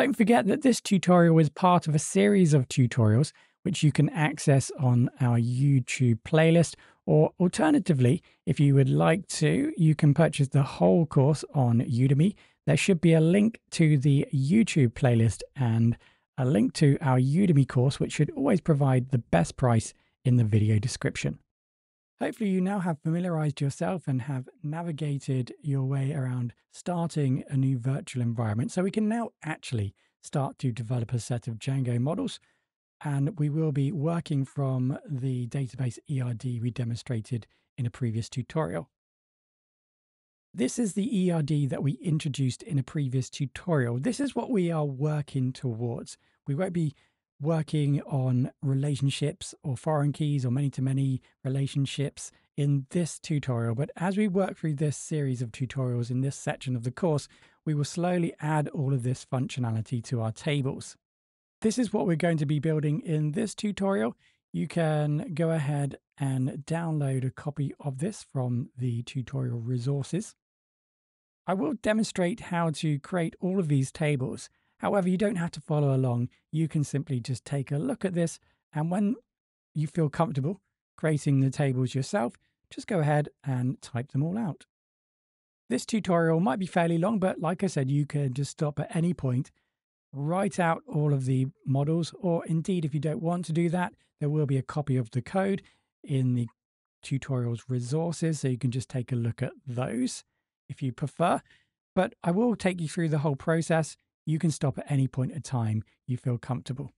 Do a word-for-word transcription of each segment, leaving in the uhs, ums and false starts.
Don't forget that this tutorial is part of a series of tutorials which you can access on our YouTube playlist, or alternatively, if you would like to, you can purchase the whole course on Udemy. There should be a link to the YouTube playlist and a link to our Udemy course, which should always provide the best price in the video description. Hopefully you now have familiarized yourself and have navigated your way around starting a new virtual environment. So we can now actually start to develop a set of Django models, and we will be working from the database E R D we demonstrated in a previous tutorial. This is the E R D that we introduced in a previous tutorial. This is what we are working towards. We won't be working on relationships or foreign keys or many-to-many relationships in this tutorial, but as we work through this series of tutorials in this section of the course, we will slowly add all of this functionality to our tables. This is what we're going to be building in this tutorial. You can go ahead and download a copy of this from the tutorial resources. I will demonstrate how to create all of these tables. However, you don't have to follow along. You can simply just take a look at this, and when you feel comfortable creating the tables yourself, just go ahead and type them all out. This tutorial might be fairly long, but like I said, you can just stop at any point, write out all of the models, or indeed, if you don't want to do that, there will be a copy of the code in the tutorial's resources, so you can just take a look at those if you prefer. But I will take you through the whole process. You can stop at any point in time you feel comfortable.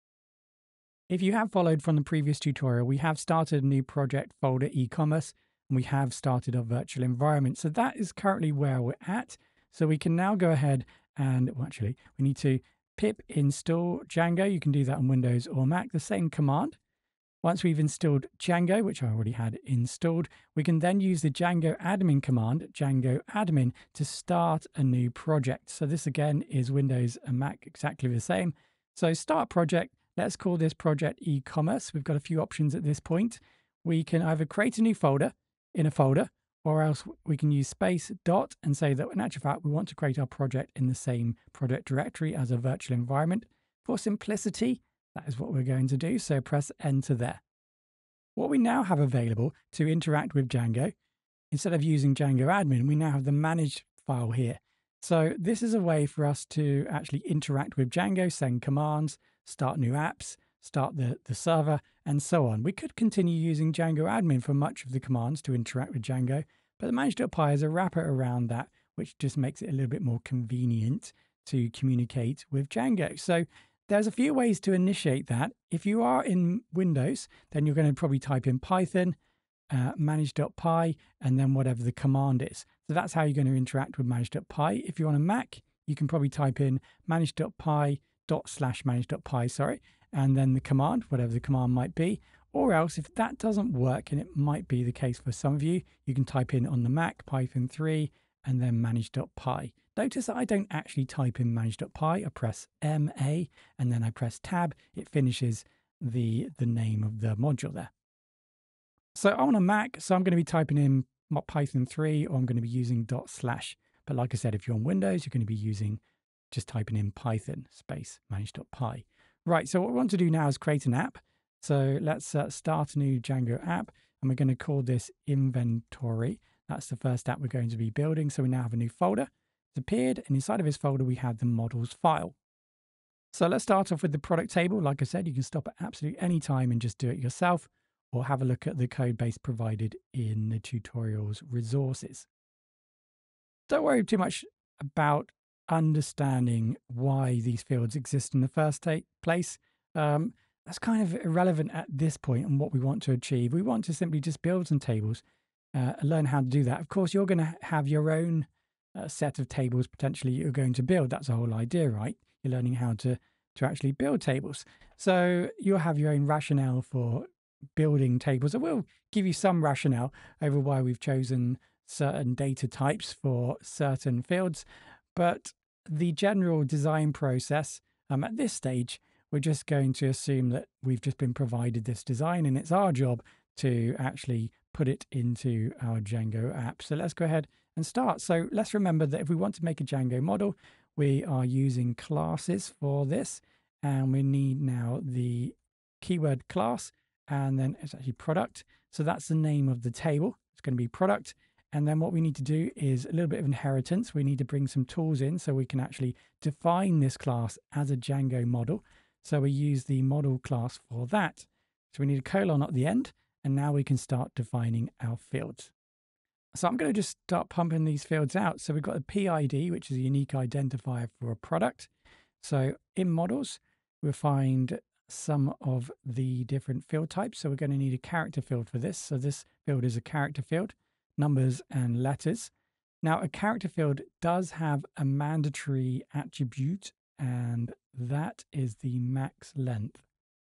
If you have followed from the previous tutorial, we have started a new project folder e-commerce, and we have started our virtual environment. So that is currently where we're at. So we can now go ahead and, well, actually, we need to pip install Django. You can do that on Windows or Mac, the same command. Once we've installed Django, which I already had installed, we can then use the Django admin command, Django admin, to start a new project. So this again is Windows and Mac exactly the same. So start project, let's call this project e-commerce. We've got a few options at this point. We can either create a new folder in a folder, or else we can use space dot and say that in actual fact, we want to create our project in the same project directory as a virtual environment. For simplicity, that is what we're going to do, so press enter there. What we now have available to interact with Django, instead of using Django admin, we now have the managed file here. So this is a way for us to actually interact with Django, send commands, start new apps, start the, the server, and so on. We could continue using Django admin for much of the commands to interact with Django, but the manage.py is a wrapper around that, which just makes it a little bit more convenient to communicate with Django. So there's a few ways to initiate that. If you are in Windows, then you're going to probably type in Python, uh, manage.py, and then whatever the command is. So that's how you're going to interact with manage.py. If you're on a Mac, you can probably type in manage.py dot slash manage.py, sorry, and then the command, whatever the command might be. Or else, if that doesn't work, and it might be the case for some of you, you can type in on the Mac Python three and then manage.py. Notice that I don't actually type in manage.py. I press M A and then I press tab. It finishes the, the name of the module there. So I'm on a Mac, so I'm going to be typing in Python three, or I'm going to be using dot slash. But like I said, if you're on Windows, you're going to be using just typing in Python space manage.py. Right, so what we want to do now is create an app. So let's uh, start a new Django app, and we're going to call this inventory. That's the first app we're going to be building. So we now have a new folder. It's appeared, and inside of this folder, we have the models file. So let's start off with the product table. Like I said, you can stop at absolutely any time and just do it yourself, or have a look at the code base provided in the tutorial's resources. Don't worry too much about understanding why these fields exist in the first place. Um, that's kind of irrelevant at this point and what we want to achieve. We want to simply just build some tables, uh, learn how to do that. Of course, you're going to have your own uh, set of tables potentially you're going to build. That's the whole idea, right? You're learning how to, to actually build tables. So you'll have your own rationale for building tables. I will give you some rationale over why we've chosen certain data types for certain fields, but the general design process, um, at this stage, we're just going to assume that we've just been provided this design and it's our job to actually put it into our Django app. So let's go ahead and start. So let's remember that if we want to make a Django model, we are using classes for this, and we need now the keyword class, and then it's actually product. So that's the name of the table. It's going to be product. And then what we need to do is a little bit of inheritance. We need to bring some tools in so we can actually define this class as a Django model. So we use the model class for that. So we need a colon at the end, and now we can start defining our fields. So I'm going to just start pumping these fields out. So we've got a P I D, which is a unique identifier for a product. So in models, we'll find some of the different field types. So we're going to need a character field for this. So this field is a character field, numbers and letters. Now, a character field does have a mandatory attribute, and that is the max length.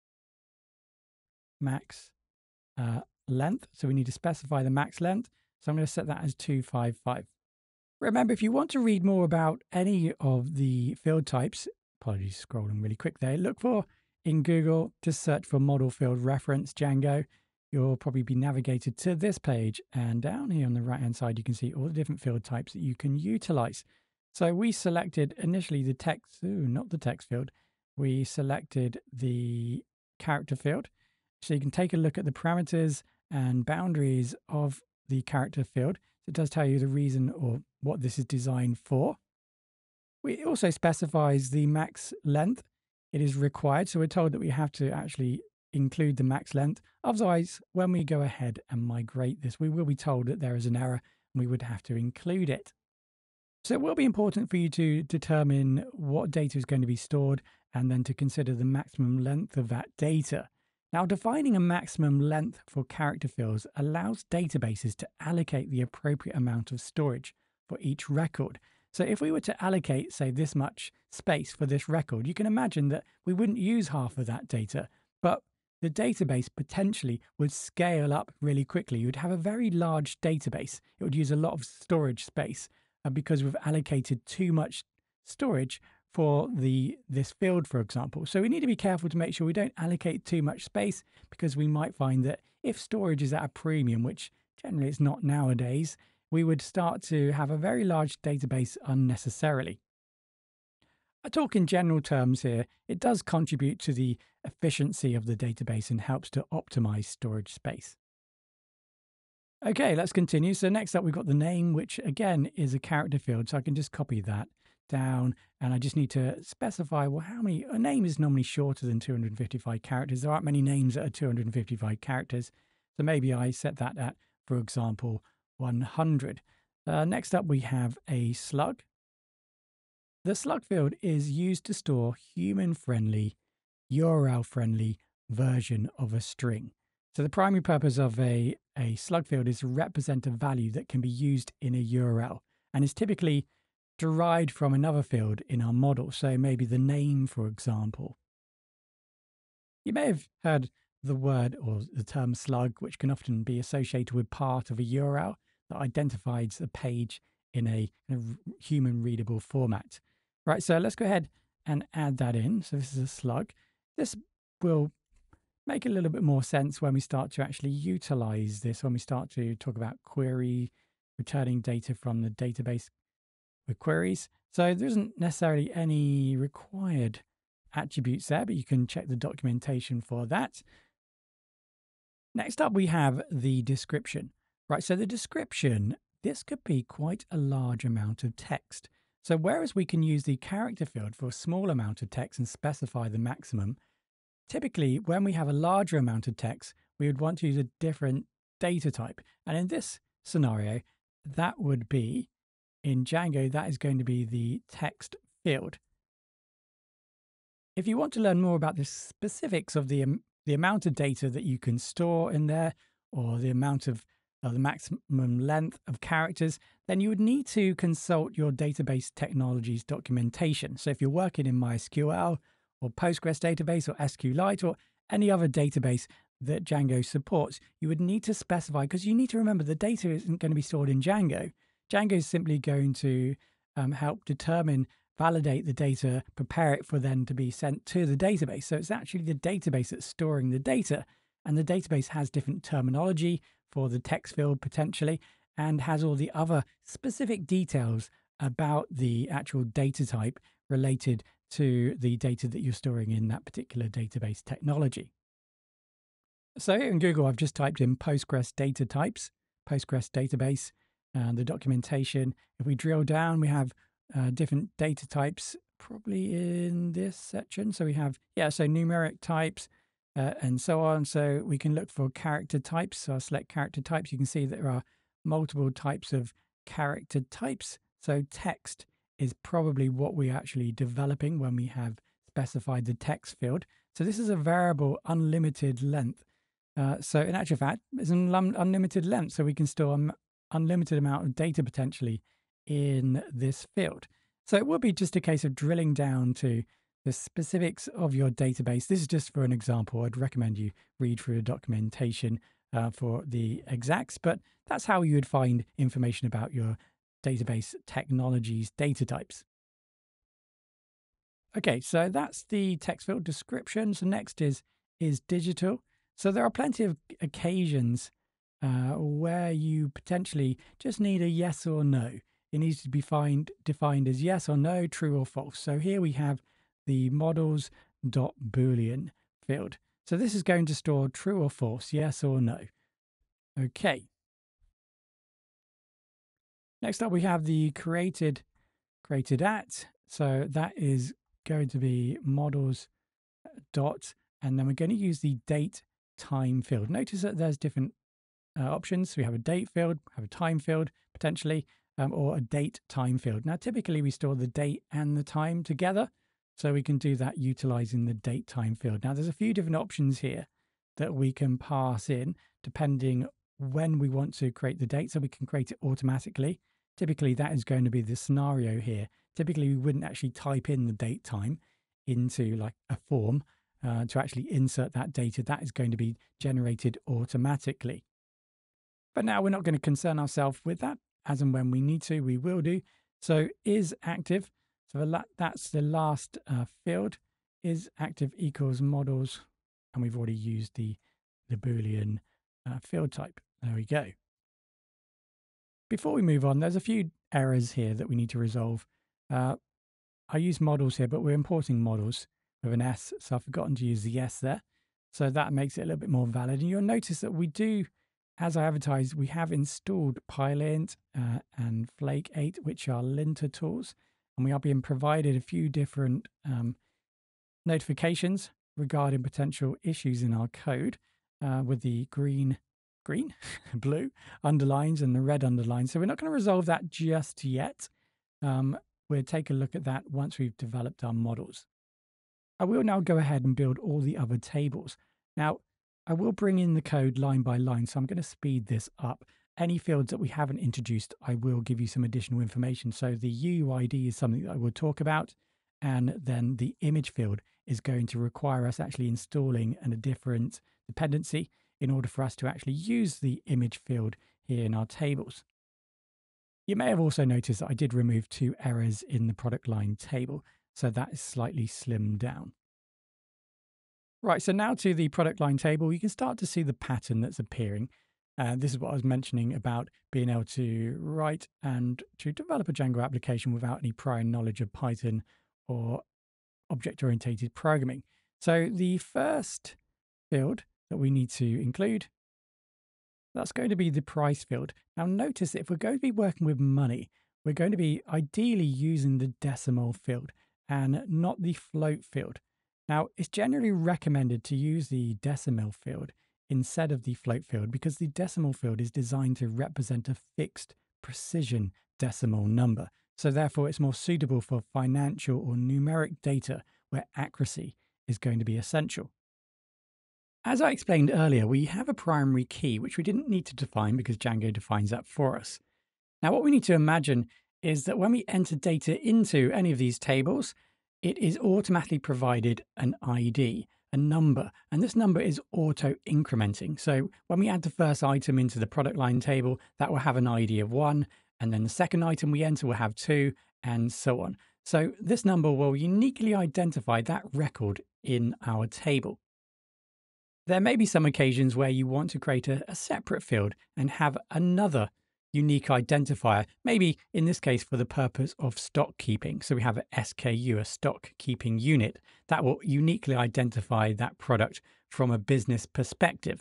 Max uh, length. So we need to specify the max length. So I'm going to set that as two fifty-five. Remember, if you want to read more about any of the field types, apologies, scrolling really quick there, look for in Google, just search for model field reference Django. You'll probably be navigated to this page, and down here on the right hand side you can see all the different field types that you can utilize. So we selected initially the text, ooh, not the text field, we selected the character field. So you can take a look at the parameters and boundaries of the character field. It does tell you the reason or what this is designed for. It also specifies the max length. It is required, so we're told that we have to actually include the max length. Otherwise, when we go ahead and migrate this, we will be told that there is an error and we would have to include it. So it will be important for you to determine what data is going to be stored and then to consider the maximum length of that data. Now, defining a maximum length for character fields allows databases to allocate the appropriate amount of storage for each record. So if we were to allocate, say, this much space for this record, you can imagine that we wouldn't use half of that data, but the database potentially would scale up really quickly. You'd have a very large database. It would use a lot of storage space uh, because we've allocated too much storage for the this field, for example. So we need to be careful to make sure we don't allocate too much space, because we might find that if storage is at a premium, which generally it's not nowadays, we would start to have a very large database unnecessarily. I talk in general terms here. It does contribute to the efficiency of the database and helps to optimize storage space. Okay, let's continue. So next up, we've got the name, which again is a character field. So I can just copy that down, and I just need to specify, well, how many, a name is normally shorter than two hundred fifty-five characters. There aren't many names that are two hundred fifty-five characters. So maybe I set that at, for example, one hundred. Uh, next up, we have a slug. The slug field is used to store human-friendly, U R L-friendly version of a string. So the primary purpose of a, a slug field is to represent a value that can be used in a U R L and is typically derived from another field in our model. So maybe the name, for example. You may have heard the word or the term slug, which can often be associated with part of a U R L that identifies a page in a, in a human readable format. Right, so let's go ahead and add that in. So this is a slug. This will make a little bit more sense when we start to actually utilize this, when we start to talk about query, returning data from the database with queries. So there isn't necessarily any required attributes there, but you can check the documentation for that. Next up, we have the description. Right, so the description, this could be quite a large amount of text. So whereas we can use the character field for a small amount of text and specify the maximum, typically when we have a larger amount of text, we would want to use a different data type. And in this scenario, that would be, in Django, that is going to be the text field. If you want to learn more about the specifics of the, um, the amount of data that you can store in there, or the amount of uh, the maximum length of characters, then you would need to consult your database technologies documentation. So if you're working in MySQL or Postgres database or SQLite or any other database that Django supports, you would need to specify, because you need to remember the data isn't going to be stored in Django. Django is simply going to um, help determine, validate the data, prepare it for then to be sent to the database. So it's actually the database that's storing the data, and the database has different terminology for the text field potentially, and has all the other specific details about the actual data type related to the data that you're storing in that particular database technology. So here in Google, I've just typed in Postgres data types, Postgres database, and the documentation. If we drill down, we have uh, different data types probably in this section. So we have, yeah, so numeric types uh, and so on. So we can look for character types. So I'll select character types. You can see that there are multiple types of character types. So text is probably what we're actually developing when we have specified the text field. So this is a variable unlimited length. Uh, so in actual fact, it's an un unlimited length, so we can store an unlimited amount of data potentially in this field. So it will be just a case of drilling down to the specifics of your database. This is just for an example. I'd recommend you read through the documentation uh, for the exacts, but that's how you would find information about your database technologies data types. Okay, so that's the text field description. So next is is digital. So there are plenty of occasions uh, where you potentially just need a yes or no. It needs to be find, defined as yes or no, true or false. So here we have the models.boolean field. So this is going to store true or false, yes or no. Okay. Next up, we have the created, created at. So that is going to be models dot, and then we're going to use the date time field. Notice that there's different uh, options. We have a date field, have a time field potentially, um, or a date time field. Now, typically we store the date and the time together, so we can do that utilizing the date time field. Now, there's a few different options here that we can pass in depending when we want to create the date, so we can create it automatically. Typically, that is going to be the scenario here. Typically, we wouldn't actually type in the date time into like a form. Uh, to actually insert that data, that is going to be generated automatically. But now we're not going to concern ourselves with that. As and when we need to, we will do. So is active. So that's the last uh, field. Is active equals models. And we've already used the, the Boolean uh, field type. There we go. Before we move on, there's a few errors here that we need to resolve. Uh, I use models here, but we're importing models with an S, so I've forgotten to use the S there. So that makes it a little bit more valid. And you'll notice that we do, as I advertised, we have installed PyLint uh, and Flake eight, which are linter tools. And we are being provided a few different um, notifications regarding potential issues in our code uh, with the green, green, blue underlines and the red underlines. So we're not going to resolve that just yet. Um, we'll take a look at that once we've developed our models. I will now go ahead and build all the other tables. Now, I will bring in the code line by line, so I'm going to speed this up. Any fields that we haven't introduced, I will give you some additional information. So the U U I D is something that I will talk about, and then the image field is going to require us actually installing a different dependency in order for us to actually use the image field here in our tables. You may have also noticed that I did remove two errors in the product line table. So that is slightly slimmed down. Right, so now to the product line table, you can start to see the pattern that's appearing. Uh, this is what I was mentioning about being able to write and to develop a Django application without any prior knowledge of Python or object-oriented programming. So the first field that we need to include, that's going to be the price field. Now notice that if we're going to be working with money, we're going to be ideally using the decimal field and not the float field. Now, it's generally recommended to use the decimal field instead of the float field because the decimal field is designed to represent a fixed precision decimal number. So therefore, it's more suitable for financial or numeric data where accuracy is going to be essential. As I explained earlier, we have a primary key, which we didn't need to define because Django defines that for us. Now, what we need to imagine is that when we enter data into any of these tables, it is automatically provided an I D, a number, and this number is auto-incrementing. So when we add the first item into the product line table, that will have an I D of one, and then the second item we enter will have two, and so on. So this number will uniquely identify that record in our table. There may be some occasions where you want to create a, a separate field and have another unique identifier, maybe in this case for the purpose of stock keeping. So we have a S K U, a stock keeping unit, that will uniquely identify that product from a business perspective.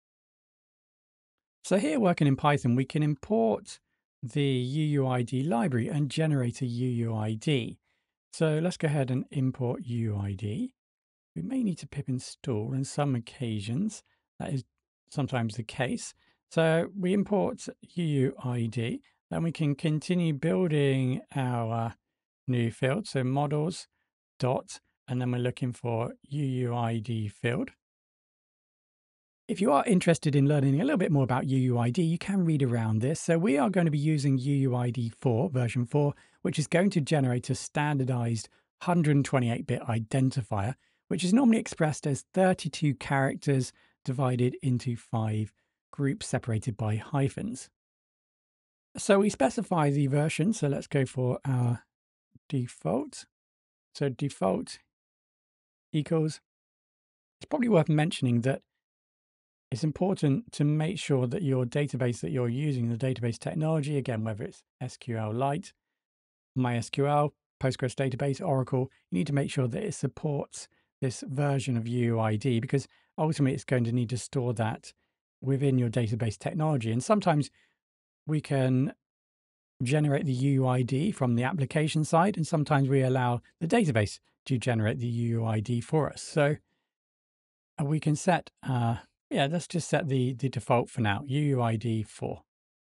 So here working in Python, we can import the U U I D library and generate a U U I D. So let's go ahead and import U U I D. We may need to pip install in some occasions. That is sometimes the case. So we import U U I D, then we can continue building our new field. So models dot, and then we're looking for U U I D field. If you are interested in learning a little bit more about U U I D, you can read around this. So we are going to be using U U I D four, version four, which is going to generate a standardized one hundred twenty-eight bit identifier, which is normally expressed as thirty-two characters divided into five groups separated by hyphens. So we specify the version. So let's go for our default. So default equals, it's probably worth mentioning that it's important to make sure that your database that you're using, the database technology, again, whether it's S Q L Lite, MySQL, Postgres database, Oracle, you need to make sure that it supports this version of U U I D, because ultimately it's going to need to store that within your database technology. And sometimes we can generate the U U I D from the application side, and sometimes we allow the database to generate the U U I D for us. So we can set uh, yeah, let's just set the, the default for now, U U I D four.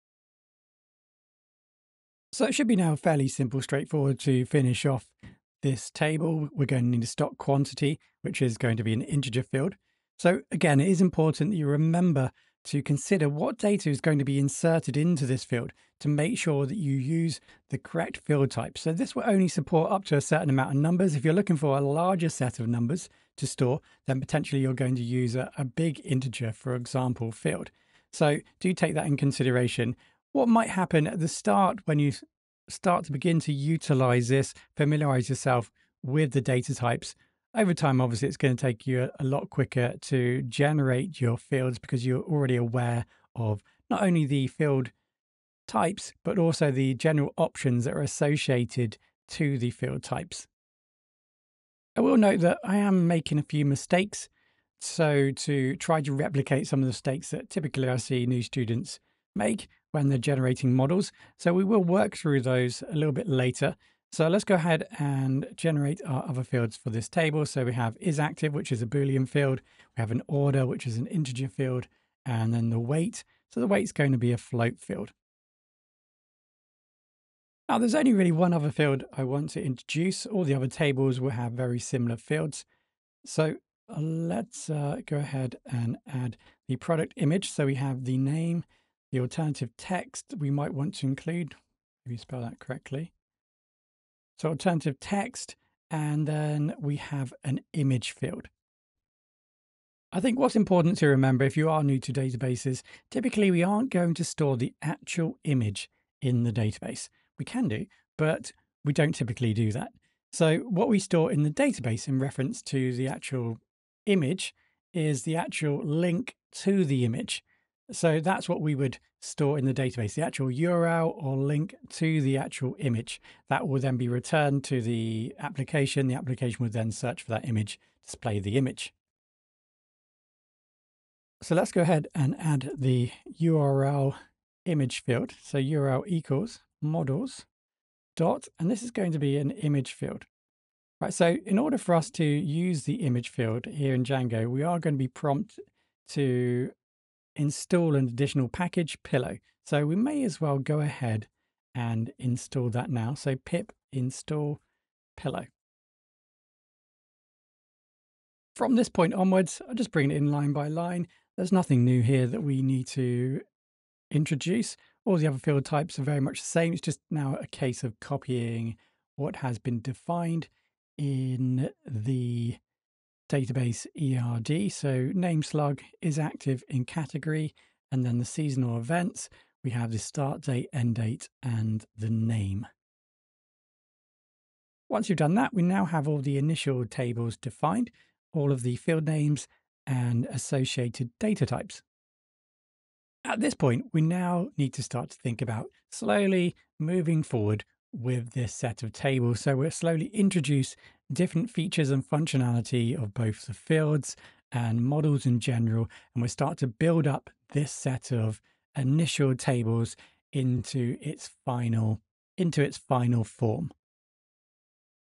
So it should be now fairly simple, straightforward to finish off this table. We're going to need a stock quantity, which is going to be an integer field. So again, it is important that you remember to consider what data is going to be inserted into this field to make sure that you use the correct field type. So this will only support up to a certain amount of numbers. If you're looking for a larger set of numbers to store, then potentially you're going to use a, a big integer, for example, field. So do take that in consideration. What might happen at the start when you start to begin to utilize this, familiarize yourself with the data types. Over time, obviously, it's going to take you a, a lot quicker to generate your fields because you're already aware of not only the field types, but also the general options that are associated to the field types. I will note that I am making a few mistakes. So to try to replicate some of the mistakes that typically I see new students make when they're generating models. So we will work through those a little bit later. So let's go ahead and generate our other fields for this table. So we have isActive, which is a Boolean field. We have an order, which is an integer field, and then the weight. So the weight's going to be a float field. Now there's only really one other field I want to introduce. All the other tables will have very similar fields. So let's uh, go ahead and add the product image. So we have the name, the alternative text we might want to include, if you spell that correctly. So alternative text, and then we have an image field. I think what's important to remember if you are new to databases, typically we aren't going to store the actual image in the database. We can do, but we don't typically do that. So what we store in the database in reference to the actual image is the actual link to the image. So that's what we would store in the database, the actual U R L or link to the actual image. That will then be returned to the application. The application will then search for that image, display the image. So let's go ahead and add the U R L image field. So U R L equals models dot, and this is going to be an image field. Right, so in order for us to use the image field here in Django, we are going to be prompted to install an additional package, Pillow. So we may as well go ahead and install that now. So pip install Pillow. From this point onwards, I'll just bring it in line by line. There's nothing new here that we need to introduce. All the other field types are very much the same. It's just now a case of copying what has been defined in the database E R D. So name slug is active in category, and then the seasonal events, we have the start date, end date, and the name. Once you've done that, we now have all the initial tables defined, all of the field names and associated data types. At this point, we now need to start to think about slowly moving forward with this set of tables. So we'll slowly introduce different features and functionality of both the fields and models in general, and we'll start to build up this set of initial tables into its final into its final form.